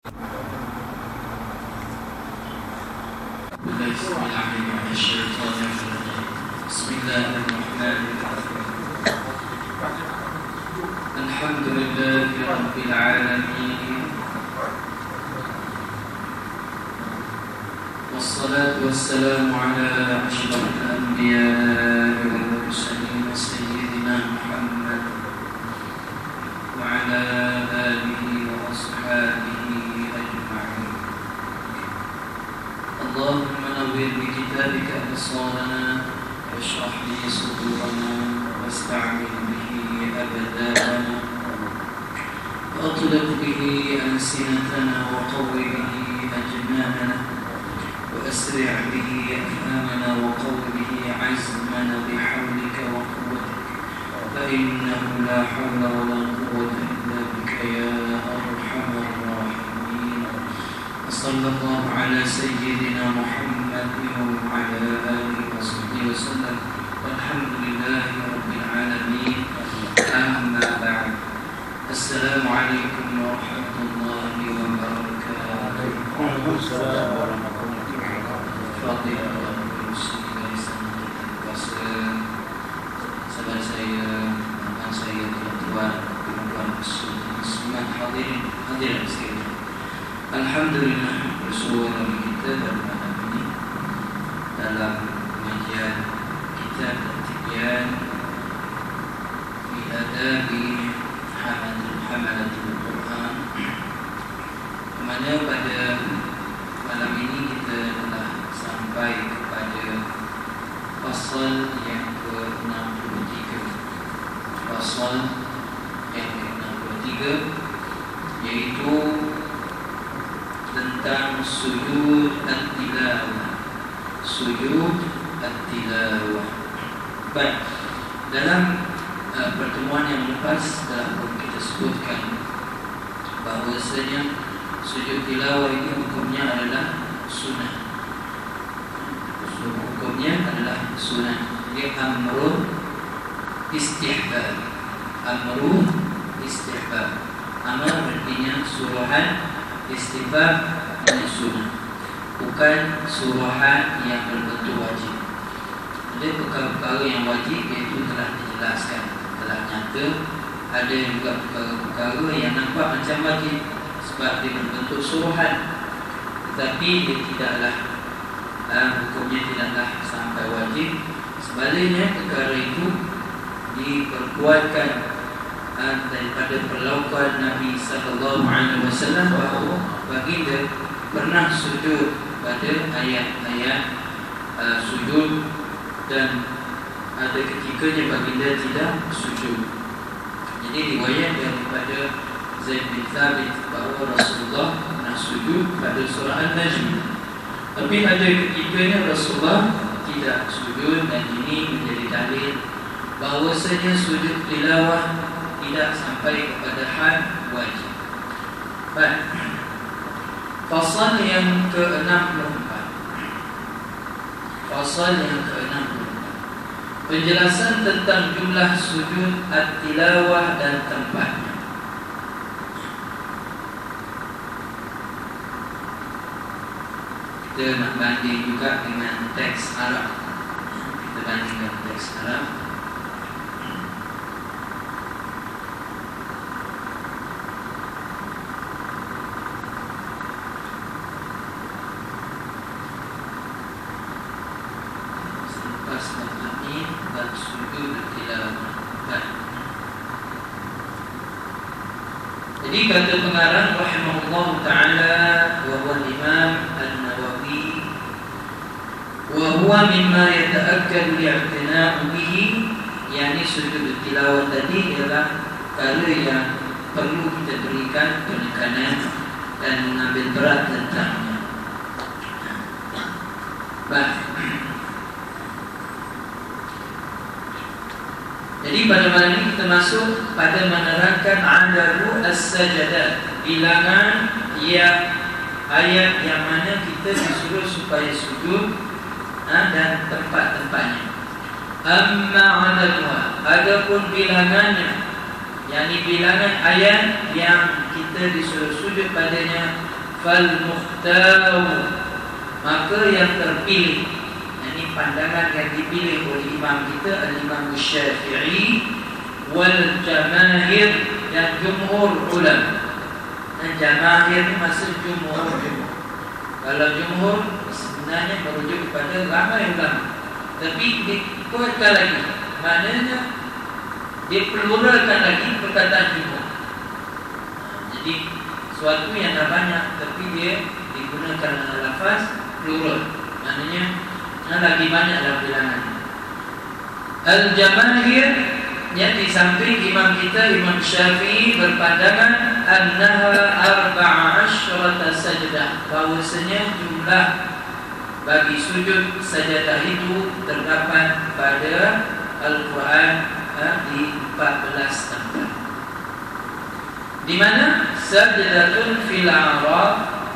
Alhamdulillahi Rabbil Alamin, wassalatu wassalamu ala ashrafil anbiya'i wal mursalin sayyidina Muhammad wa ala alihi wa ashabihi ajma'in. Allahumma nawwir bi kitabika absarana washrah li sudurana wasta'mil bihi abdana وأطلق به ألسنتنا وقو به أجناننا وأسرع به أفهامنا وقو به عزمنا بحولك وقوتك فإنه لا حول ولا قوة إلا بك يا أرحم الراحمين. وصلى الله على سيدنا محمد وعلى آله وصحبه وسلم والحمد لله رب العالمين. أما بعد. Assalamualaikum warahmatullahi wabarakatuh. Waalaikumsalam warahmatullahi wabarakatuh. Sahabat saya, abang saya, tuan-tuan, perempuan muslimat, hadirin sekalian. Alhamdulillah, bersua kami kita pada malam ini dalam pengajian kitab At-Tibyan fi Adabi Hamalatul Quran, mana pada malam ini kita telah sampai kepada pasal yang ke-63. Pasal yang ke-63 yaitu tentang sujud at-tilawah. Sujud at-tilawah. Baik, dalam pertemuan yang lepas telah kita sebutkan bahawasanya sujud tilawah ini hukumnya adalah sunnah. Hukumnya adalah sunnah. Dia amrun istihbab. Amrun istihbab. Amar artinya suruhan, istihbab dan sunnah. Bukan suruhan yang berbentuk wajib. Ada perkara-perkara yang wajib iaitu telah dijelaskan, telah nyata. Ada juga perkara-perkara yang nampak macam wajib sebab dia berbentuk suruhan, tetapi dia tidaklah hukumnya tidaklah sampai wajib. Sebaliknya perkara itu diperkuatkan daripada perlakuan Nabi SAW bahawa baginda pernah sujud pada ayat-ayat sujud, dan ada ketikanya baginda tidak sujud. Jadi riwayat daripada Zaid bin Thabit bahawa Rasulullah pernah sujud pada surah An-Najm, tapi ada ketikanya Rasulullah tidak sujud, dan ini menjadi dalil bahawasanya sujud tilawah tidak sampai kepada had wajib. Baik, fasal yang ke-64. Fasal yang ke-64, penjelasan tentang jumlah sujud at-tilawah dan tempatnya. Kita nak banding juga dengan teks Arab. Kita bandingkan teks Arab. Jadi kata pengarang rahimahullah ta'ala, wa huwa Imam An-Nawawi, wa huwa mimma yata'akkadu li'tina'u bihi, yakni sujud tilawah tadi ialah perkara yang perlu kita berikan penekanan dan mengambil berat tentangnya. Baik. Jadi pada malam ini kita masuk pada menerangkan adadu as-sajadat, bilangan yang ayat yang mana kita disuruh supaya sujud dan tempat-tempatnya. Amma adaduha, adapun bilangannya, yakni bilangan ayat yang kita disuruh sujud padanya, fal-mukhtar, maka yang terpilih, ini pandangan yang dipilih oleh imam kita al-Imam Syafi'i, wal jamaahir, dan jumhur ulama. Dan jamaahir ni maksud jumhur. Kalau jumhur sebenarnya merujuk kepada ramai ulama, tapi dikuatkan lagi, maknanya dia pluralkan lagi perkataan jumhur. Jadi suatu yang dah banyak tapi dia digunakan dengan lafaz plural, maknanya lagi banyak dalam bilangan. Al-jamaahir, yang di samping imam kita Imam Syafi'i berpandangan annaha 14 sajdah, bahawasanya jumlah bagi sujud sajadah itu terdapat pada Al-Quran di 14 tempat. Di mana sajdatun fil A'raf,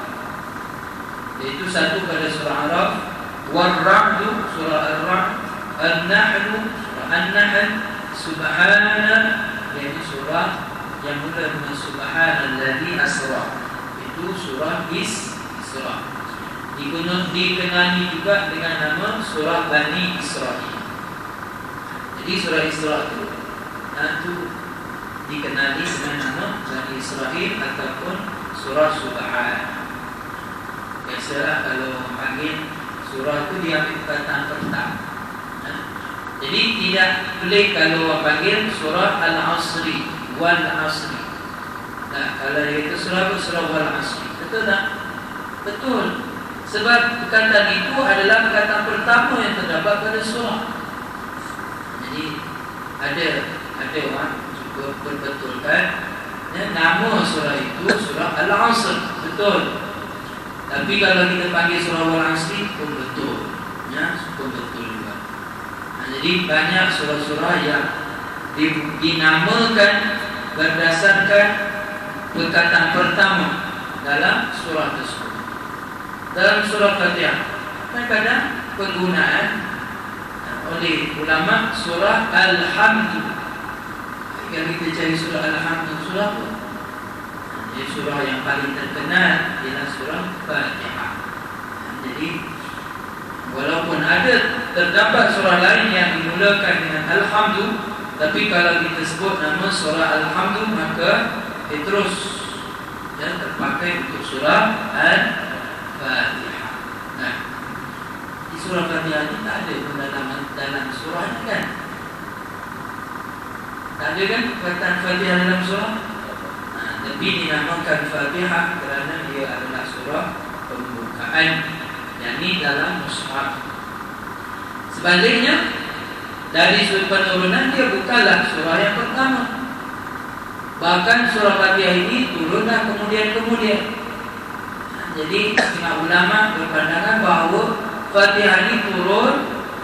iaitu satu pada surah Araf, war-Ra'd surah Ar-Ra'd, An-Nahl surah An-Nahl, Subhana, iaitu surah yang mula dengan Subhanalladzi asra, itu surah Isra. Dikenali juga dengan nama surah Bani Israil. Jadi surah Isra itu dikenali dengan nama Bani Israil ataupun surah Subhan. Biasalah kalau panggil surah itu diambil perkataan pertama. Jadi tidak boleh kalau panggil surah Al-Asri, Wal Asri. Nah, kalau itu surah Wal Asri, betul tak? Betul. Sebab perkataan itu adalah perkataan pertama yang terdapat pada surah. Jadi ada orang cuba berbetulkan nama surah itu surah Al-Asr, betul. Tapi kalau kita panggil surah Wal Asri pun betul, pun betul juga. Jadi banyak surah-surah yang dinamakan berdasarkan perkataan pertama dalam surah tersebut. Dalam surah Fatihah kadang-kadang penggunaan oleh ulama surah Al-Hamd. Yang kita cari surah Al-Hamd, surah apa? Ini surah yang paling terkenal ialah surah Fatihah. Jadi walaupun ada terdapat surah lain yang dimulakan dengan Al-Hamd, tapi kalau kita sebut nama surah Al-Hamd, maka terus terpakai untuk surah Al-Fatihah. Nah, di surah Fatihah ini tak ada dalam surah ini kan? Tak ada kan perkataan Fatihah dalam surah? Tapi dinamakan Fatihah kerana dia adalah surah pembukaan, yakni dalam mushaf. Sebaliknya, dari sudut penurunan dia bukanlah surah yang pertama. Bahkan surah Fatihah ini turunlah kemudian. Jadi setengah ulama berpandangan bahawa Fatihah ini turun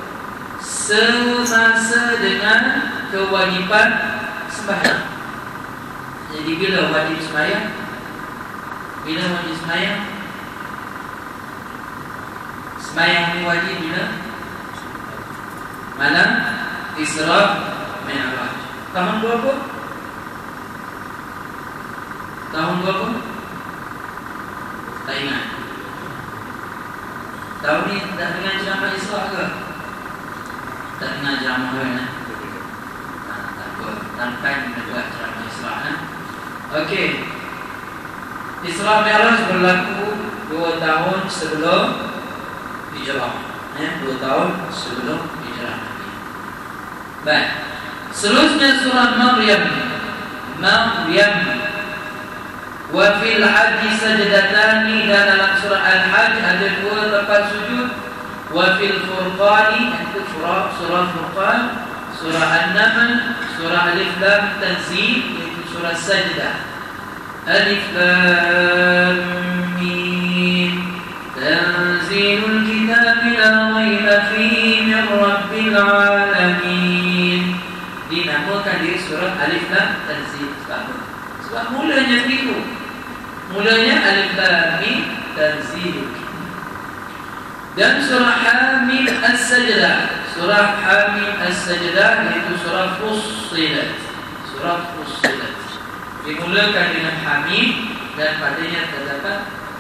semasa dengan kewajipan sembahyang. Jadi bila wajib sembahyang? Sembahyang ini wajib bila? Malam Isra Mi'raj. Tahun berapa? Tak ingat. Tahun ni tak dengar ceramah Isra ke? Tak dengar ceramah kan? Tak apa. Tanpa kita buat ceramah Isra. Okey. Isra Mi'raj berlaku 2 tahun sebelum Hijrah. 2 tahun sebelum Hijrah Nabi. Baik. Seterusnya surah Maryam. Wa fil hajji sajdatani, dan dalam surah Al-Hajj ada 2 tempat sujud. Wa fil furqani, itu surah Furqan, surah An-Naml, surah Alif Lam Tanzil, itu surah Sajdah. Alif Lam Mim, Tanzilul Kitabi la raiba fihi min Rabbil Alamin. Dinamakan dia surah Alif Lam Tanzil. Sebab mulanya begitu. Mulanya Alif Lam Mim Tanzil. Dan surah Hamim As-Sajdah, surah Hamim As-Sajdah iaitu surah Fussilat. Dimulakan dengan Hamim dan padanya terdapat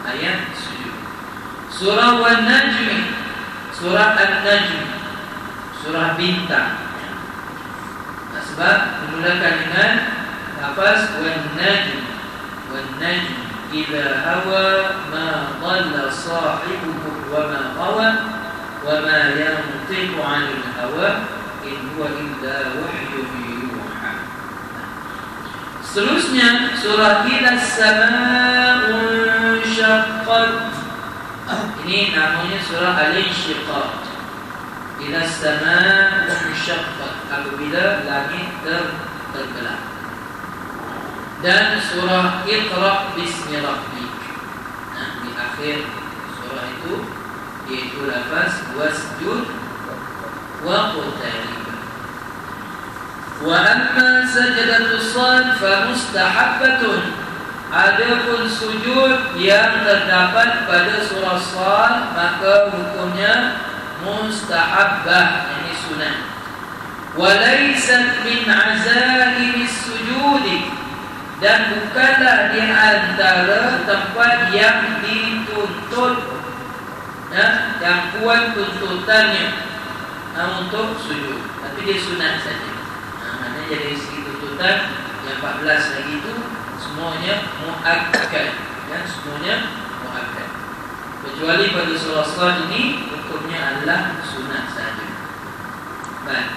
ayat sujud. Surah Wan-Najmi, surah An-Najm, surah bintang. Sebab dimulakan dengan lafaz Wan-Najm. Wan-Najm idza hawa ma dhalla sahibuhu wa ma ghawa wa ma yantiqu 'anil hawa in huwa illa wahyun yuha. Seterusnya surah Idza as-samaa'u syaqqat. Ini namanya surah Al-Insyiqaq. Idza as-samaa'u syaqqat, apabila langit terbelah. Dan surah Iqra' bismi rabbik. Di akhir surah itu yaitu lafaz wasjud waqtarib. Wa amma sajdatus sad fa mustahabbatun. Adapun sujud yang terdapat pada surah Sad maka hukumnya mustahabbah, yakni sunat. Wa laysat min azaimis sujudi, dan bukanlah di antara tempat yang dituntut, yang kuat tuntutannya untuk sujud, tapi dia sunat saja. Maknanya dari segi tuntutan yang 14 lagi itu semuanya muakkad, semuanya muakkad. Kecuali pada surah Sad ini hukumnya adalah sunat saja. Baik.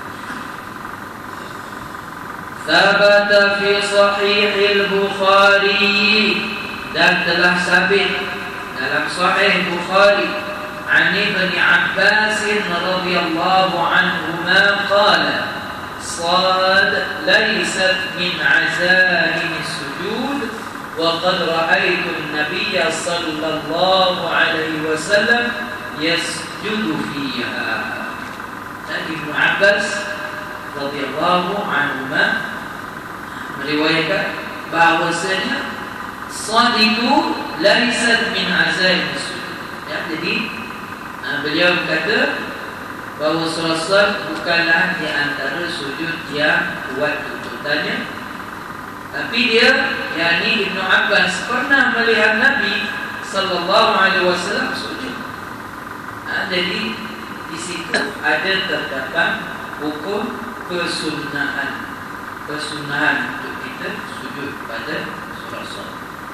Thabata fi sahih al-Bukhari, dan telah sabit dalam sahih Bukhari an Ibn Abbas radhiyallahu anhuma qala Sad laysat min azaim as-sujud wa qad ra'aytu an-nabiy sallallahu alaihi wasallam yasjudu fiha. Ibn Abbas radhiyallahu anhuma meriwayatkan bahwasanya sad itu laisat min azaim as-sujud. Jadi beliau berkata bahawa surah Sad bukanlah di antara sujud yang kuat tuntutannya, tapi dia, yakni Ibn Abbas, pernah melihat Nabi sallallahu alaihi wasallam sujud. Jadi di situ ada terdapat hukum kesunahan untuk kita sujud pada surah Sad.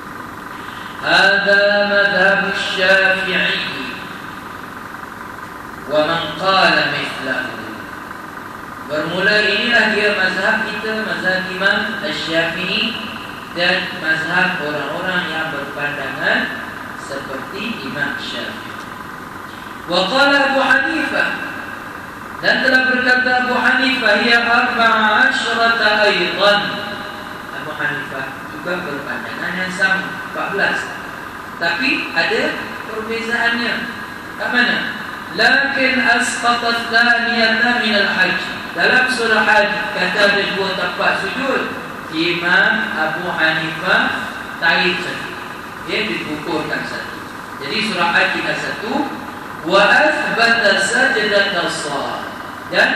Hadza madhhab Syafi'i wa man qala mithlahu. Bermula inilah dia mazhab kita, mazhab Imam Asy-Syafi'i dan mazhab orang-orang yang berpandangan seperti Imam Syafi'i. Wa qala Abu Hanifah, dan telah berkata Abu Hanifah, ya 14 aidan. Abu Hanifah juga berpandangan yang sama, 14. Tapi ada perbezaannya. Ke mana? Lakin asqatat thaniyata min al-hajj. Dalam surah Hajj kata ada 2 tempat sujud. Imam Abu Hanifah tarik satu, dia dikukurkan satu. Jadi surah Hajj kita satu. Wa athbata sajdat as-sad, dan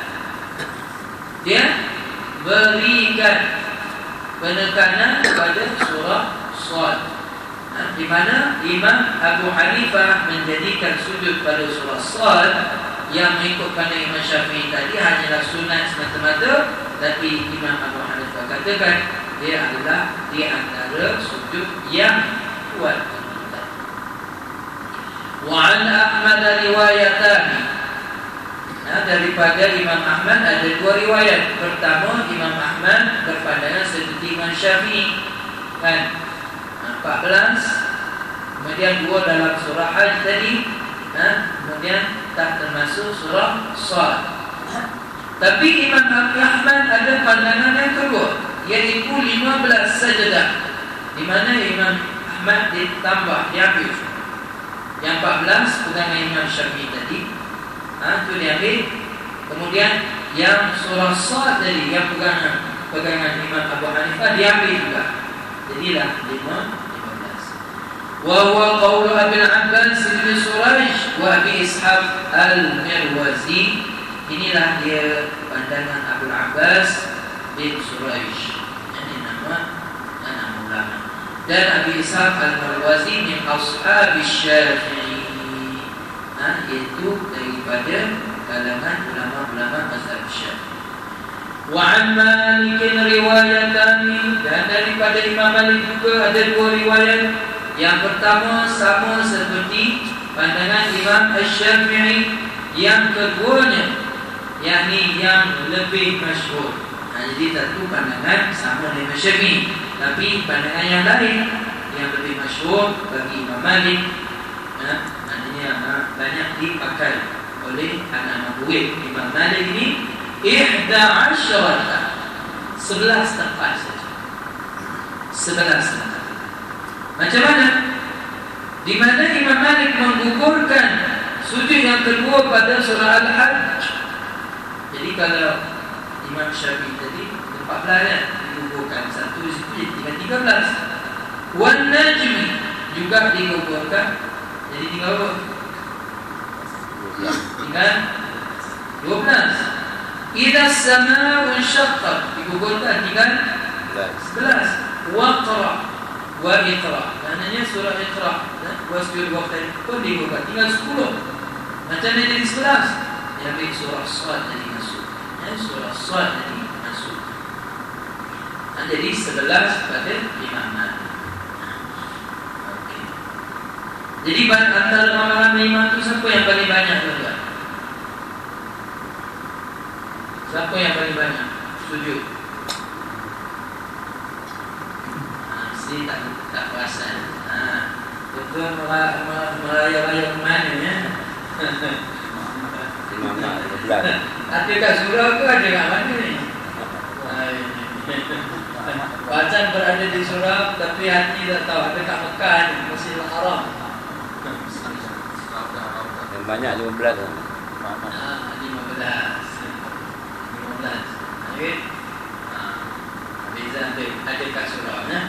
dia berikan penekanan pada surah Sad, di mana Imam Abu Hanifah menjadikan sujud pada surah Sad yang mengikutkan Imam Syafi'i tadi hanyalah sunat semata-mata, tapi Imam Abu Hanifah katakan dia adalah di antara sujud yang kuat. Wa an Ahmad riwayatani, daripada Imam Ahmad ada 2 riwayat. Pertama, Imam Ahmad berpandangan seperti Imam Syafi'i, kan, 14. Kemudian 2 dalam surah Hajj tadi, kemudian tak termasuk surah Sad. Tapi Imam Ahmad ada pandangan yang kedua, iaitu 15 sajdah, di mana Imam Ahmad ditambah, diambil yang 14 pegangan Imam Syafi'i tadi, itu diambil. Kemudian yang surah Sad tadi, yang pegangan Imam Abu Hanifah, diambil juga. Jadilah 15. Wa huwa qaulu Abi Abbas bin Surayj wa Abi Ishaq al-Mirwazi. Inilah dia pandangan Abu Abbas bin Surayj. Ini nama ulama. Dan Abi Ishaq Al-Marwazi min ashab Syafi'i, iaitu daripada kalangan ulama-ulama mazhab Syafi'i. Wa an Malik riwayatani, dan daripada Imam Malik juga ada dua riwayat. Yang pertama sama seperti pandangan Imam Asy-Syafi'i, yang keduanya yakni yang lebih masyhur. Jadi satu pandangan sama dengan Syafi'i, tapi pandangan yang lain yang lebih masyhur bagi Imam Malik, maknanya banyak dipakai oleh anak-anak murid Imam Malik ini, 11 tempat saja. 11 tempat. Macam mana? Di mana Imam Malik menggugurkan sujud yang kedua pada surah Al-Hajj. Jadi kalau Imam Syafi'i tadi 14 kan, digugurkan satu di situ jadi tinggal 13. Wan Najmi juga digugurkan, jadi tinggal berapa? Tinggal 12. Idza as-samaa'u insyaqqat digugurkan tinggal 11. Waqra wa iqra, maknanya surah Iqra wasjud waqtan pun digugurkan tinggal 10. Macam mana jadi 11? Yang surah Shad jadi masuk. Surah Shad jadi masuk. Jadi 11 pada Imam Malik. Okey. Jadi antara amalan imam itu siapa yang paling banyak tuan-tuan? Siapa yang paling banyak sujud? Mesti tak perasan. Tuan-tuan meraya-raya ke mana ya? Ada kat surau ke ada kat mana ni? Bacan berada di surau tapi hati tak tahu ada kat Mekah ni, Masjidil Haram. Yang banyak 15 kan? 15. Okey. Beza ada kat surau ya.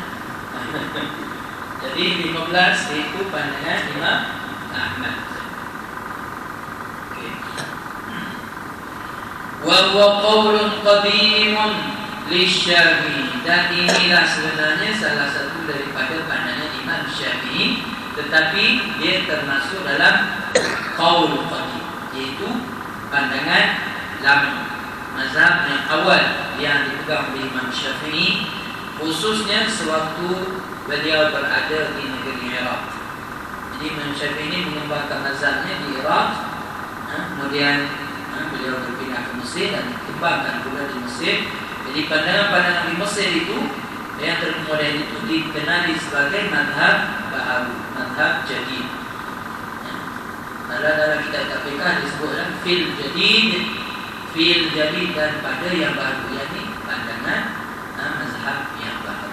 Jadi 15 itu pandangan Imam Ahmad. Wa huwa qaulun qadimun lisy-Syafi'i, dan inilah sebenarnya salah satu daripada pandangan Imam Syafi'i, tetapi dia termasuk dalam qaul qadim, iaitu pandangan lama, mazhab yang awal yang dipegang oleh Imam Syafi'i, khususnya sewaktu beliau berada di negeri Iraq. Jadi Imam Syafi'i ini mengembangkan mazhabnya di Iraq, kemudian beliau berpindah ke Mesir dan dikembangkan pula di Mesir. Jadi pandangan-pandangan di Mesir itu yang terkemudian itu dikenali sebagai madhab baharu, madhab jadid. Dalam kitab fiqh disebutkan fil jadid dan pada yang baru, yakni pandangan mazhab yang baru.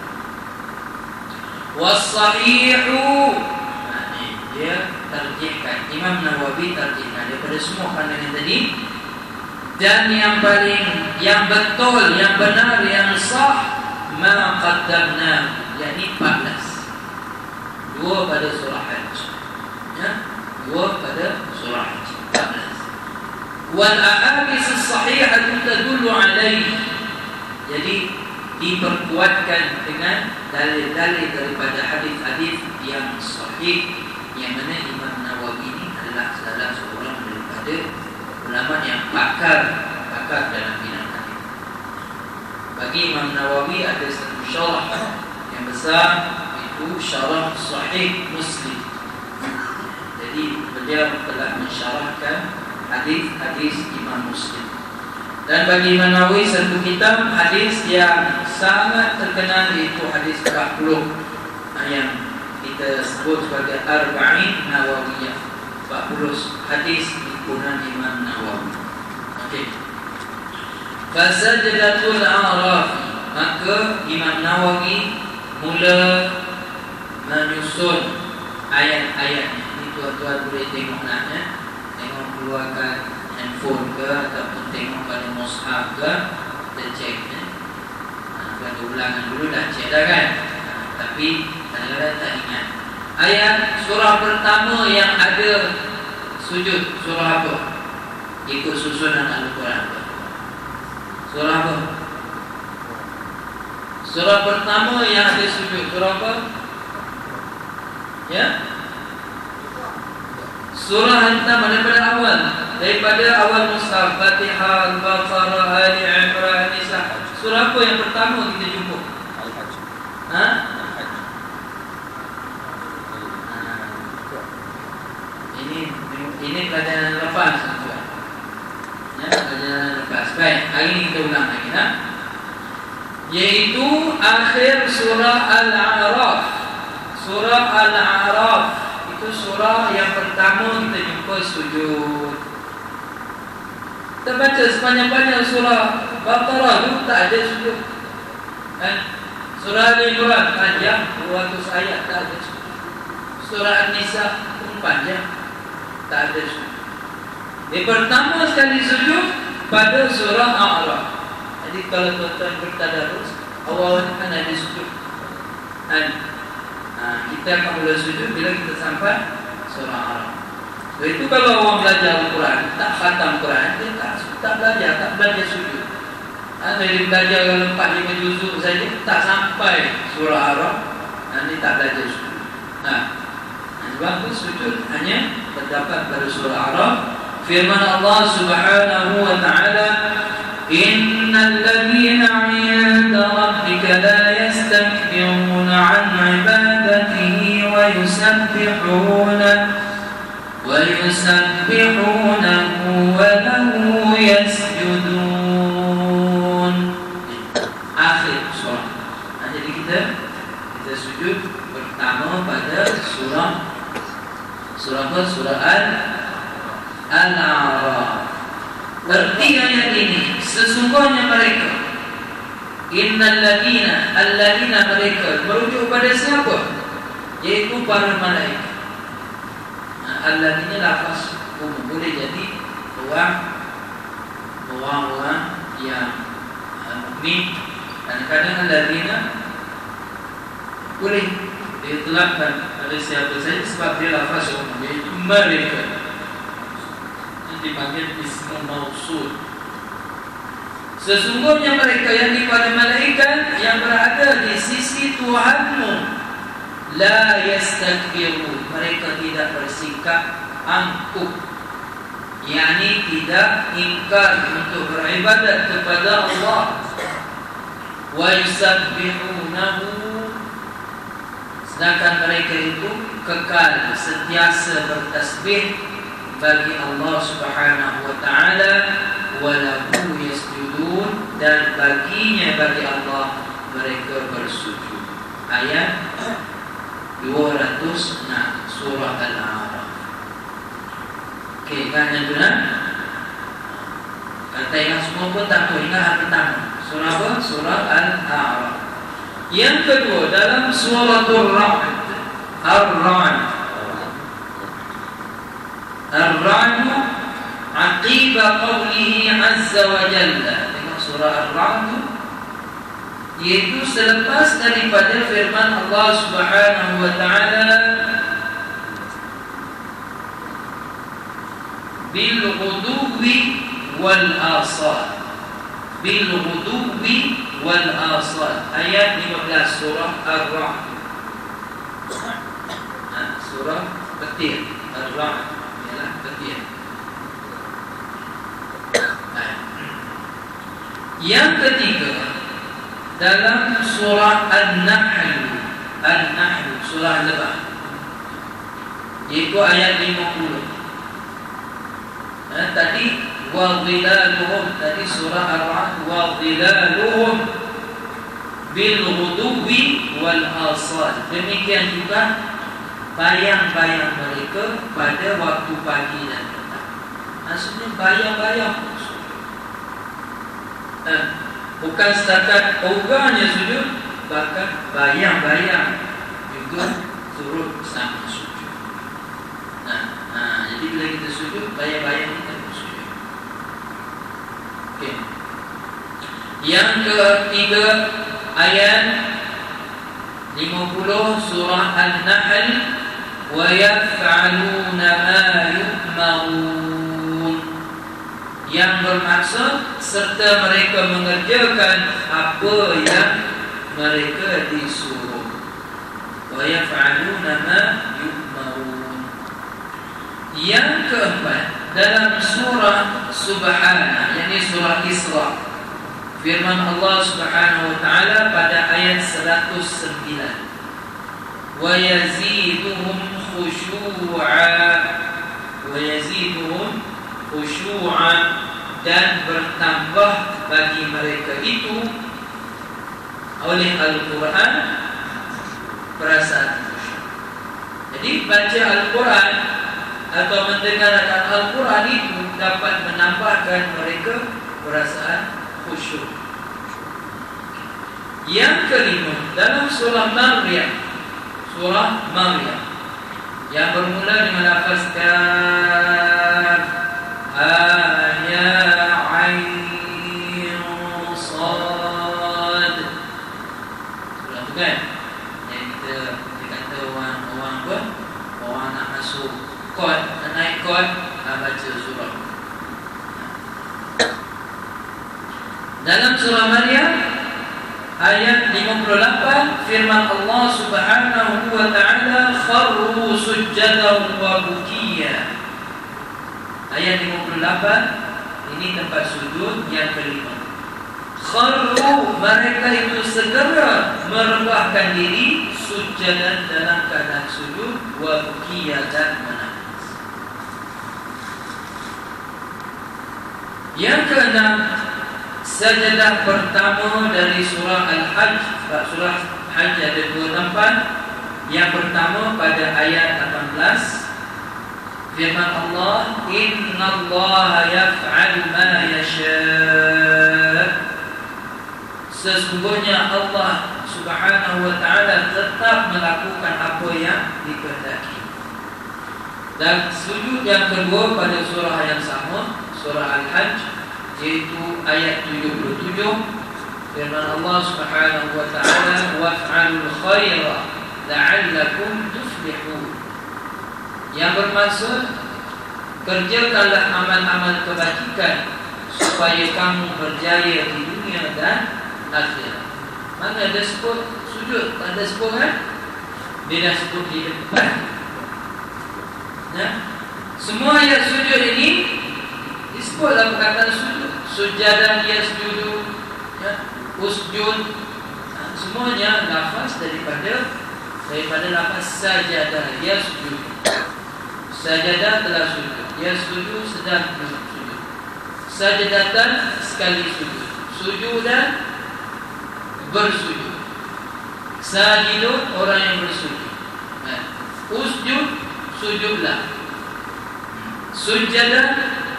Was-sahihu, dia tarjihkan, Imam Nawawi tarjihkan daripada semua pandangan tadi. Dan yang paling, yang betul, yang benar, yang sah, ma qaddamna, yakni 14. 2 pada surah Hajj. Ya, 2 pada surah Hajj 14. Wal ahadits as-sahihah tadullu alaihi. Jadi diperkuatkan dengan dalil-dalil daripada hadis-hadis yang sahih, yang mana Imam Nawawi ini adalah salah seorang daripada ulama yang pakar dalam bidang hadis. Bagi Imam Nawawi ada satu syarah yang besar, itu syarah Sahih Muslim. Jadi beliau telah mensyarahkan hadis-hadis Imam Muslim. Dan bagi Imam Nawawi satu kitab hadis yang sangat terkenal, iaitu hadis 40 yang kita sebut sebagai Arba'in Nawawiyah, 40 hadis himpunan Imam Nawawi. Okey. Fasajdatul A'raf, maka Imam Nawawi mula menyusun ayat-ayat. Ini tuan-tuan boleh tengok nak ya. Tengok keluarkan handphone ke ataupun tengok pada mushaf ke, kita cek ya. Kalau ulangan dulu dah cek dah kan. Tapi kadang-kadang tak ingat. Ayat surah pertama yang ada sujud, surah apa? Ikut susunan Al-Quran. Surah apa? Surah pertama yang ada sujud, surah apa? Ya. Surah Al-An'am daripada awal. Daripada awal Mushaf, Fatihah, Al-Baqarah, Ali Imran, Nisa. Surah apa yang pertama kita jumpa? Al-Hajj. Ha? Al-Hajj. Ini pelajaran lepas tuan. Ya, pelajaran lepas. Baik, hari ini kita ulang lagi ha? Yaitu akhir surah Al-A'raf. Surah Al-A'raf itu surah yang pertama kita jumpa sujud. Kita baca sepanjang-panjang surah Baqarah tu tak ada sujud. Kan? Surah Al-Imran panjang 200 ayat tak ada sujud. Surah An-Nisa pun panjang, tak ada sujud. Yang pertama sekali sujud pada surah Al-A'raf. Jadi kalau tuan-tuan bertadarus, awal kan ada sujud. Kan? Kita akan mula sujud bila kita sampai surah Al-A'raf. So, itu kalau orang belajar Al-Quran, tak khatam Quran, dia tak belajar sujud. Jadi belajar 4-5 juzuk saja, tak sampai surah Al-A'raf, nanti tak belajar sujud. Sebab itu sujud hanya terdapat pada surah Al-A'raf. Firman Allah Subhanahu wa taala, Innal ladhina 'inda rabbika la yastakbiruna 'an 'ibadatihi wa yusabbihunahu wa lahu yasjudun. Akhir surah. Jadi kita sujud pertama pada surah apa? Surah Al-A'raf. Erti ayat ini, sesungguhnya mereka, innal ladina mereka merujuk pada siapa? Yaitu para malaikat. Al-ladina lafaz umum, boleh jadi orang-orang yang mukmin. Kadang-kadang al-ladina boleh ditelapkan pada siapa saja sebab dia lafaz umum, yaitu mereka. Dipanggil ismu mausul. Sesungguhnya mereka yang pada malaikat yang berada di sisi Tuhanmu, la yastakbirun, mereka tidak bersikap angkuh, yakni tidak ingkar untuk beribadat kepada Allah. Wa yusabbihunahu, sedangkan mereka itu kekal sentiasa bertasbih bagi Allah Subhanahu wa taala, wa lahu yasjudun, dan bagi Allah mereka bersujud. Ayat 206 surah Al-A'raf. Okey, kan tuan? Kata yang semua pun tak tahu. Ingat yang pertama surah apa? Surah Al-A'raf. Yang kedua dalam suratul Ra'd, Ar-Ra'd aqiba qawlihi azza wa jalla. Tengok surah Ar-Ra'd, iaitu selepas daripada firman Allah Subhanahu wa taala, bil ghuduwi wal asal. Bil ghuduwi wal asal. Ayat 15 surah Ar-Ra'd. Surah petir Ar-Ra'd. Yang ketiga dalam surah An-Nahl, surah Al-Lebah, iaitu ayat 50. Tadi wa dhilaluhum, tadi surah Ar-Ra'd, wa dhilaluhum bil ghuduwi wal asal. Demikian juga bayang-bayang mereka pada waktu pagi dan petang. Maksudnya bayang-bayang bukan setakat orangnya sujud, bahkan bayang-bayang juga turut sama sujud. Jadi bila kita sujud, bayang-bayang kita pun sujud. Okay. Yang ketiga ayat 50 surah An-Nahl, wa yaf'aluna ma yu'marun, yang bermaksud serta mereka mengerjakan apa yang mereka disuruh. Wa yaf'aluna ma Yang keempat, dalam surah Subhana, yakni surah Isra, firman Allah Subhanahu wa taala pada ayat 109, wa yaziduhum khushu'a, dan bertambah bagi mereka itu oleh Al-Quran perasaan khusyuk. Jadi baca Al-Quran atau mendengarkan Al-Quran itu dapat menambahkan mereka perasaan khusyuk. Yang kelima, dalam surah Maryam yang bermula dengan lafaz kaf ya ain sad. Surah tu kan yang kita kata orang nak masuk kod, nak naik kod, baca surah. Dalam surah Maryam ayat 58, firman Allah Subhanahu wa taala kharru sujjadan wa bukiya. Ayat 58 ini tempat sujud yang kelima. Kharru, mereka itu segera merendahkan diri, sujjadan, dalam keadaan sujud, wa bukiya, dan menangis. Yang keenam, sajadah pertama dari surah Al-Hajj. Surah Hajj ada dua tempat. Yang pertama pada ayat 18, firman Allah, innallaha yaf'alu ma yasha'. Sesungguhnya Allah Subhanahu wa taala tetap melakukan apa yang dikehendaki. Dan sujud yang kedua pada surah yang sama, surah Al-Hajj, yaitu ayat 77, firman Allah Subhanahu wa taala, waf'alul khaira la'allakum tuflihun. Yang bermaksud, kerjakanlah amal-amal kebajikan supaya kamu berjaya di dunia dan akhirat. Mana ada sebut sujud, tak ada sebut kan? Dia dah sebut di depan. Semua ayat sujud ini disebutlah perkataan sujud. Sujadan yasjudu, usjud, semuanya lafaz daripada lafaz sajadah yasjud. Sajadah telah sujud, yasjudu sedang sujud. Sajadatan sekali sujud, sujudan bersujud. Sajidun orang yang bersujud. Usjud, sujudlah. Sujadan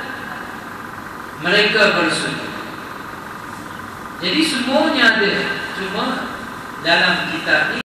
mereka bersujud. Jadi semuanya ada, cuma dalam kitab ini